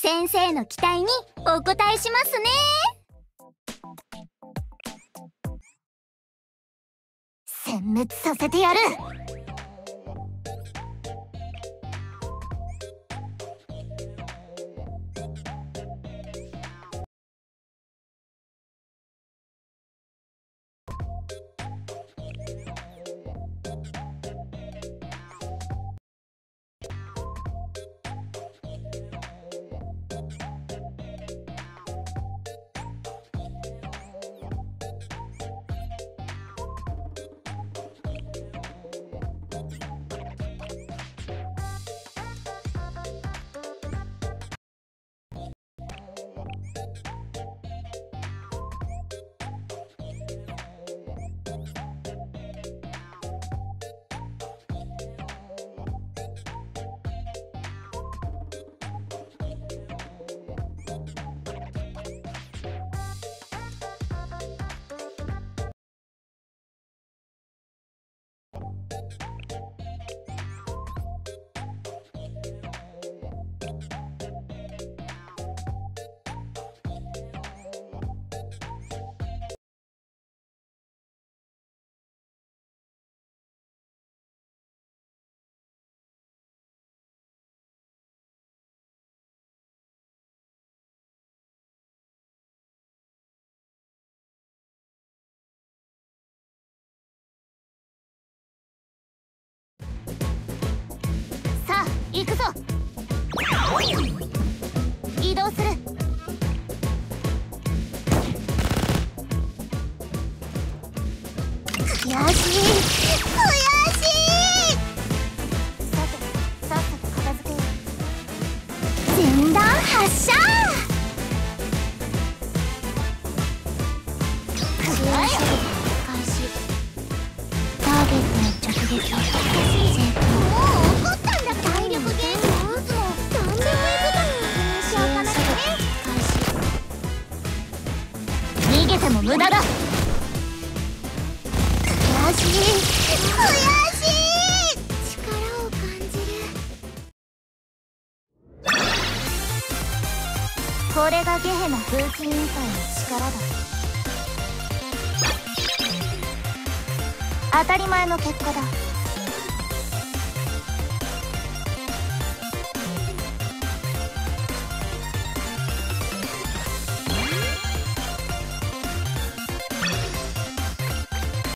先生の期待にお応えしますね。殲滅させてやる。さあ行くぞ。移動する。悔しい悔しい。さてさっさと片付けよう。前段発射。開始。ターゲットの直撃。もう怒ったんだ。体力ゲームも打つも何でもいくだろ。しょうがないね。逃げても無駄だ。悔しい悔しい。力を感じる。これがゲヘナ風紀委員会の力だ。当たり前の結果だ。